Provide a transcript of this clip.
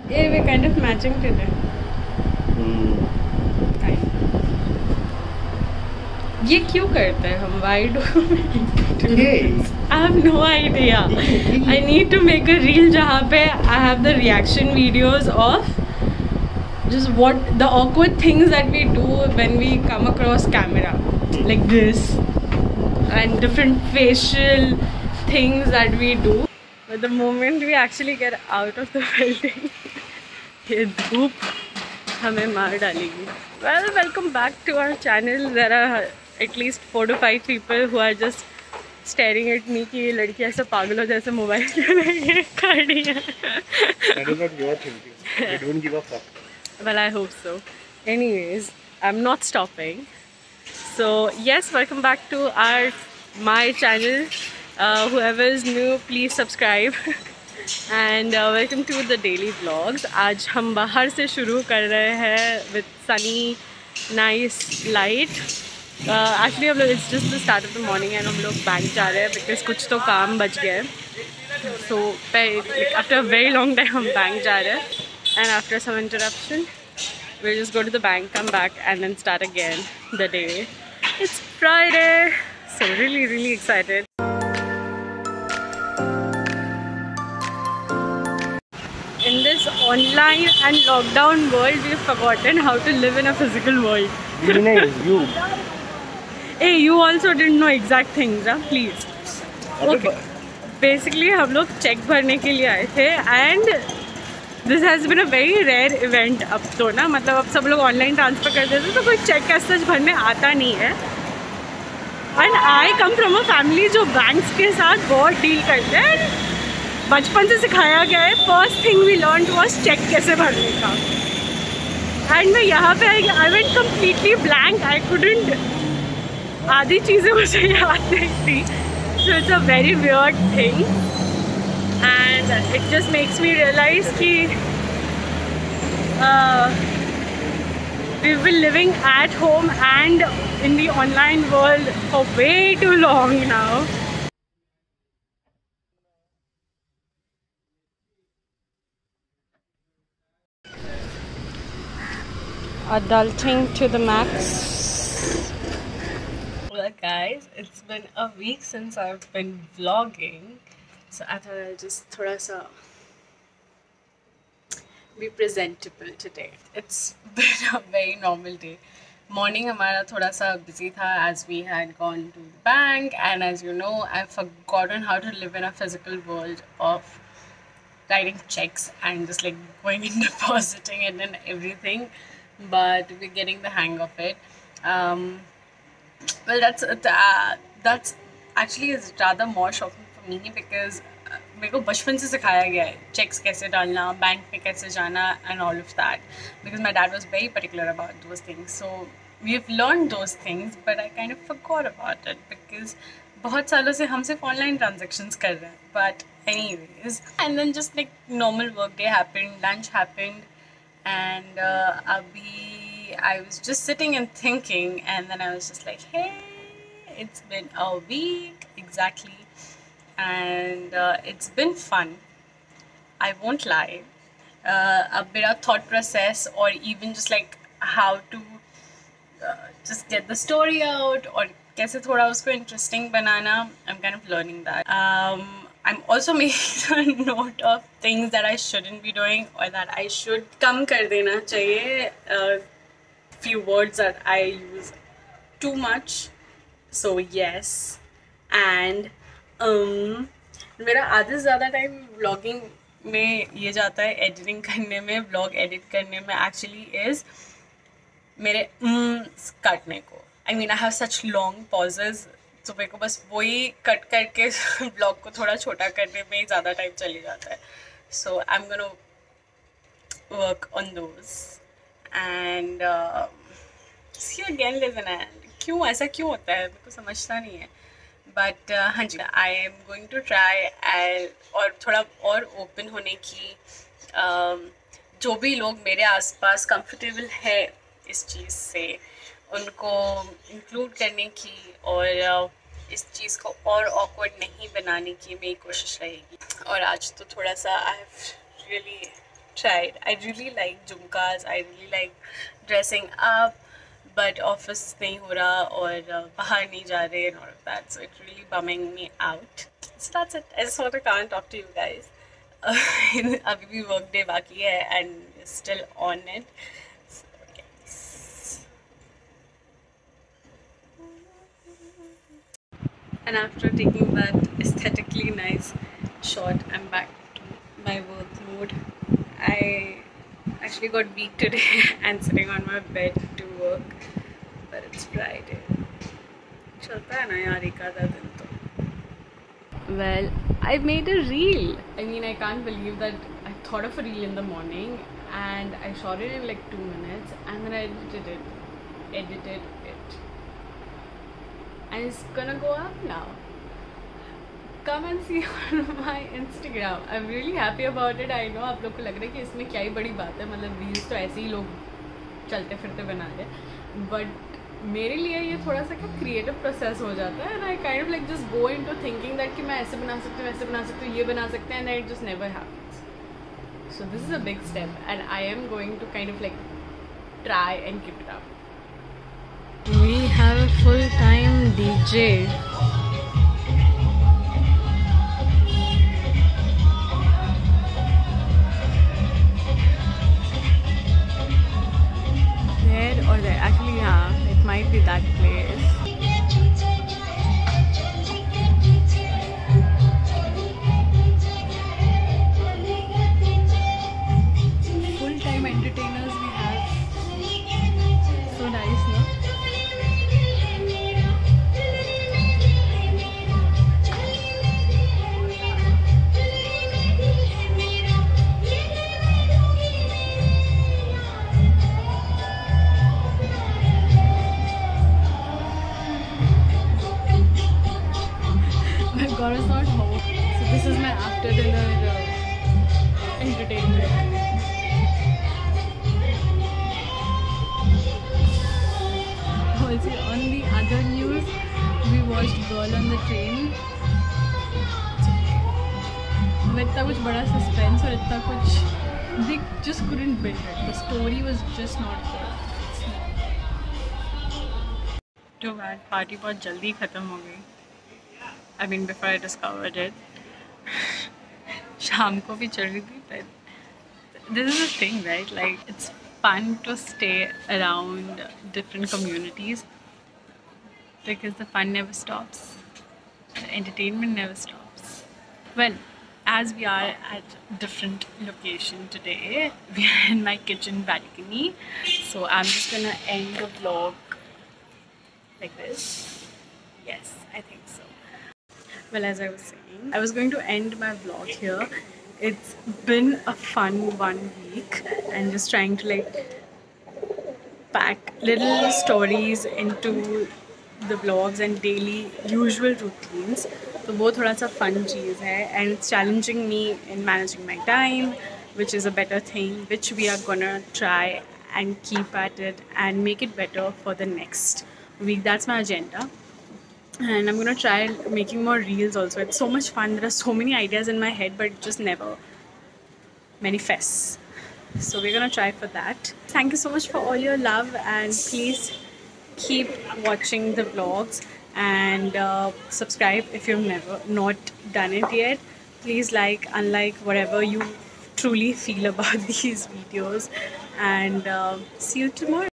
Yeah, we're kind of matching today. ये क्यों करते हैं हम? Why do I have no idea. I need to make a reel जहाँ पे I have the reaction videos of just what the awkward things that we do when we come across camera, like this, and different facial things that we do. But the moment we actually get out of the building, ये धूप हमें मार डालेगी. Well, welcome back to our channel. There are at least 4 to 5 people who are just staring at me कि ये लड़की ऐसे पागलों जैसे मोबाइल क्यों लेके खड़ी है. That is not your thinking. I don't give a fuck. Well, I hope so. Anyways, I'm not stopping. So yes, welcome back to my channel. Whoever is new, please subscribe. And welcome to the daily vlogs. आज हम बाहर से शुरू कर रहे हैं with sunny, nice light. Actually हम लोग it's just the start of the morning and हम लोग बैंक जा रहे हैं because कुछ तो काम बच गया है. So after a very long time हम बैंक जा रहे हैं. And after some interruption, we'll just go to the bank, come back, and then start again the day. It's Friday, so really excited. In this online and lockdown world, we've forgotten how to live in a physical world. You. Hey, you also didn't know exact things, huh? Please. Okay. Basically, हम लोग check भरने के लिए आए थे and this has been a very rare event अब तो ना, मतलब अब सब लोग ऑनलाइन ट्रांसफ़र कर देते तो कोई चेक ऐसा भरने आता नहीं है. And I come from a family जो बैंक्स के साथ बहुत डील करते हैं. बचपन से सिखाया गया है first thing we learn was cheque कैसे भरने का. एंड मैं यहाँ पे I went completely blank. I couldn't, आधी चीज़ें मुझे याद नहीं थी. So it's a very weird thing. And it just makes me realize that we've been living at home and in the online world for way too long now. Adulting to the max. Well guys, it's been a week since I've been vlogging. So I thought I'll just thoda sa be presentable today. It's been a very normal day. Morning हमारा थोड़ा सा busy था as we had gone to the bank, and as you know, I've forgotten how to live in a physical world of writing checks and just like going and depositing it and everything. But we're getting the hang of it. Well, that's actually is rather more shocking me because मेरे को बचपन से सिखाया गया है checks कैसे डालना, bank में कैसे जाना and all of that, because my dad was very particular about those things. So we've learned those things, but I kind of forgot about it because बहुत सालों से हम सिर्फ ऑनलाइन ट्रांजेक्शन्स कर रहे हैं. But anyways, and then just like normal work day happened, lunch happened, and अभी I was just sitting and thinking, and then I was just like, hey, it's been a week exactly. And it's been fun. I won't lie. A bit of thought process, or even just like how to just get the story out, or कैसे थोड़ा उसको interesting banana. I'm kind of learning that. I'm also making a note of things that I shouldn't be doing, or that I should कम कर देना चाहिए. Few words that I use too much. So yes, and मेरा आधे से ज़्यादा time vlogging में ये जाता है, एडिटिंग करने में, व्लॉग एडिट करने में एक्चुअली इज़ मेरे काटने को. I mean I have such long pauses, तो मेरे को बस वही कट करके व्लॉग को थोड़ा छोटा करने में ही ज़्यादा टाइम चली जाता है. So I am gonna work on those and see again live in end. क्यों ऐसा क्यों होता है मेरे को समझता नहीं है. बट हाँ जी, I am going to try और थोड़ा और ओपन होने की. जो भी लोग मेरे आसपास कंफर्टेबल है इस चीज़ से, उनको इंक्लूड करने की और इस चीज़ को और ऑकवर्ड नहीं बनाने की मेरी कोशिश रहेगी. और आज तो थोड़ा सा I have really tried. I really like jhumkas, I really like dressing up, but office nahi ho raha aur bahar nahi ja rahe and all of that, so it's really bumming me out. So that's it. I just want to come and talk to you guys. Abhi bhi work day baki hai and still on it. So, yes. And after taking that aesthetically nice shot, I'm back to my work mode. I actually got weak today and sitting on my bed to work, but it's Friday. चलता है ना यार एक आधा दिन तो. Well, I made a reel. I mean, I can't believe that I thought of a reel in the morning and I shot it in like 2 minutes and then I edited it. And it's gonna go up now. Come and see on my Instagram. I'm really happy about it. I know आप लोग को लग रहा है कि इसमें क्या ही बड़ी बात है, मतलब रील्स तो ऐसे ही लोग चलते फिरते बना रहे, बट मेरे लिए ये थोड़ा सा क्या क्रिएटिव प्रोसेस हो जाता है. And I kind of like just go into thinking that कि मैं ऐसे बना सकती हूँ, वैसे बना सकती हूँ, ये बना सकते हैं, and it just never happens. So this is a big step and I am going to kind of like try and keep it up. We have a full-time DJ. There or there? Actually, yeah, it might be that place. Full-time entertainers we have. So nice, no? God is not home, so this is my after dinner entertainment. Also, on the other news, we watched Girl on the Train. with इतना कुछ बड़ा suspense और इतना कुछ, they just couldn't build it. The story was just not good. Too bad, party बहुत जल्दी ख़त्म हो गई. I mean, before I discovered it. शाम को भी चल रही थी, but this is the thing, right? Like, it's fun to stay around different communities because the fun never stops, the entertainment never stops. Well, as we are at different location today, we are in my kitchen balcony, so I'm just gonna end the vlog like this. Yes, I think so. Well, as I was saying, I was going to end my vlog here. It's been a fun 1 week and just trying to like pack little stories into the vlogs and daily usual routines. So वो थोड़ा सा fun चीज़ है and it's challenging me in managing my time, which is a better thing, which we are gonna try and keep at it and make it better for the next week. That's my agenda. And I'm gonna try making more reels also. It's so much fun. There are so many ideas in my head, but it just never manifests. So we're gonna try for that. Thank you so much for all your love, and please keep watching the vlogs and subscribe if you've not done it yet. Please like, unlike, whatever you truly feel about these videos, and see you tomorrow.